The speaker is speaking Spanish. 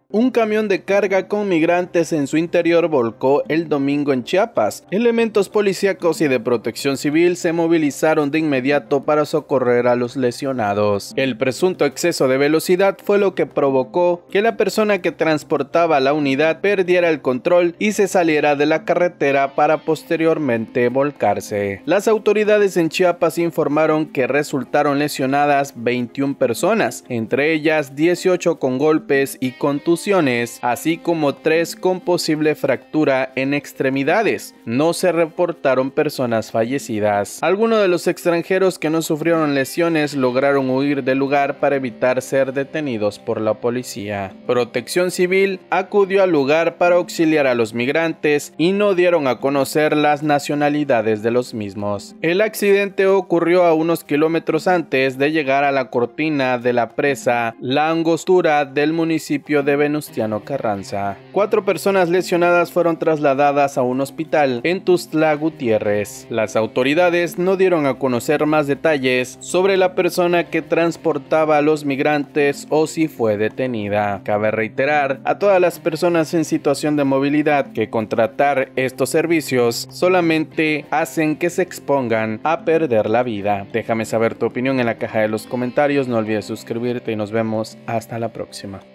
Un camión de carga con migrantes en su interior volcó el domingo en Chiapas. Elementos policíacos y de protección civil se movilizaron de inmediato para socorrer a los lesionados. El presunto exceso de velocidad fue lo que provocó que la persona que transportaba la unidad perdiera el control y se saliera de la carretera para posteriormente volcarse. Las autoridades en Chiapas informaron que resultaron lesionadas 21 personas, entre ellas 18 con golpes y contusiones, así como 3 con posible fractura en extremidades. No se reportaron personas fallecidas. Algunos de los extranjeros que no sufrieron lesiones lograron huir del lugar para evitar ser detenidos por la policía. Protección Civil acudió al lugar para auxiliar a los migrantes y no dieron a conocer las nacionalidades de los mismos. El accidente ocurrió a unos kilómetros antes de llegar a la cortina de la presa La Angostura del municipio de Venustiano Carranza. 4 personas lesionadas fueron trasladadas a un hospital en Tuxtla Gutiérrez. Las autoridades no dieron a conocer más detalles sobre la persona que transportaba a los migrantes o si fue detenida. Cabe reiterar a todas las personas en situación de movilidad que contratar estos servicios solamente hacen que se expongan a perder la vida. Déjame saber tu opinión en la caja de los comentarios, no olvides suscribirte y nos vemos hasta la próxima.